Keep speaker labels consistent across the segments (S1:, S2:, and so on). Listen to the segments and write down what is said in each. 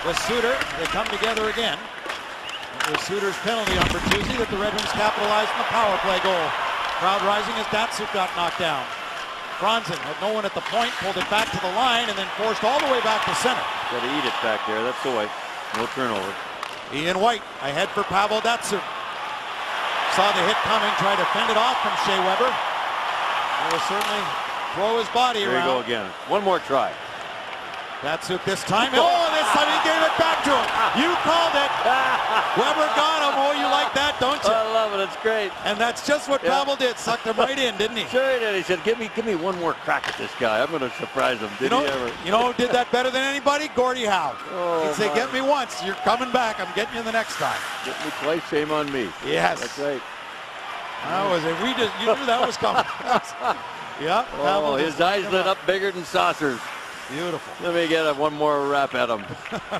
S1: with Suter. They come together again. It was Suter's penalty on Bertuzzi that the Red Wings capitalized on the power play goal. Crowd rising as Datsyuk got knocked down. Franzen had no one at the point, pulled it back to the line, and then forced all the way back to center.
S2: Got to eat it back there. That's the way. No turnover.
S1: Ian White ahead for Pavel Datsyuk. Saw the hit coming, tried to fend it off from Shea Weber. He will certainly throw his body
S2: around. There you go again. One more try.
S1: Datsyuk this time. Oh, this time he gave it back to him. You called it. Weber got him. Oh, you like that, don't you?
S2: I love it. It's great.
S1: And that's just what Pavel did. Sucked him right in, didn't he?
S2: Sure he did. He said, give me one more crack at this guy. I'm going to surprise him. Did he ever?
S1: You know who did that better than anybody? Gordie Howe.
S2: Oh,
S1: he'd say, get me once. You're coming back. I'm getting you the next time.
S2: Get me twice. Shame on me.
S1: Yes.
S2: That's right.
S1: That was it. You knew that was coming. Yeah.
S2: Oh, his eyes lit up bigger than saucers.
S1: Beautiful.
S2: Let me get one more wrap at him.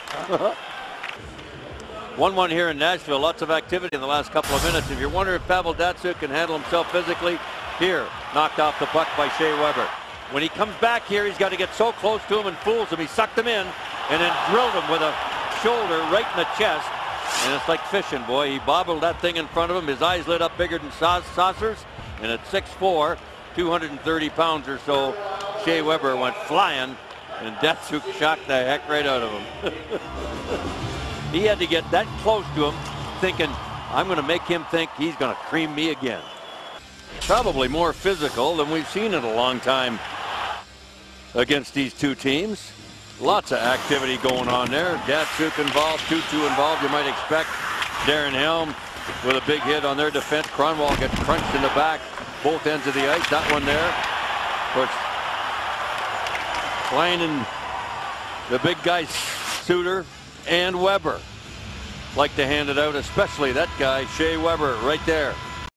S2: 1-1 here in Nashville. Lots of activity in the last couple of minutes. If you're wondering if Pavel Datsyuk can handle himself physically, here, knocked off the puck by Shea Weber. When he comes back here, he's got to get so close to him and fools him. He sucked him in and then drilled him with a shoulder right in the chest. And it's like fishing, boy. He bobbled that thing in front of him. His eyes lit up bigger than saucers. And at 6'4", 230 pounds or so, Shea Weber went flying. And Datsyuk shocked the heck right out of him. He had to get that close to him, thinking, I'm going to make him think he's going to cream me again. Probably more physical than we've seen in a long time against these two teams. Lots of activity going on there. Datsyuk involved, 2-2 involved. You might expect Darren Helm with a big hit on their defense. Kronwall gets crunched in the back, both ends of the ice. That one there. Of course, Klein and the big guys, Suter and Weber, like to hand it out, especially that guy, Shea Weber, right there.